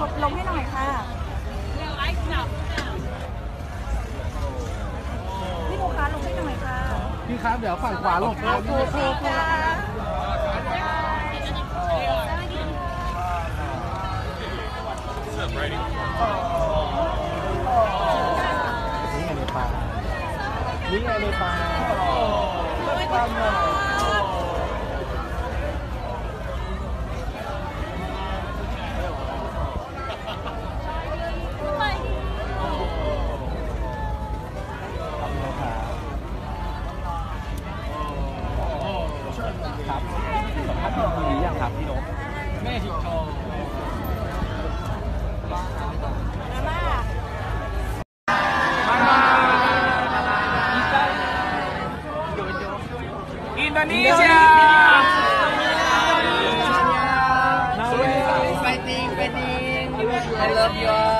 ลงให้หน่อยค่ะพี่ลูกค้าลงให้หน่อยค่ะพี่ครับเดี๋ยวฝั่งขวาลงครับโอเคค่ะนี่ไงในปลาปลาหน่อยครับสัมภาษณ์ทีนี้ยังครับพี่นกแม่ชิโชอินโดนีเซียfighting I love you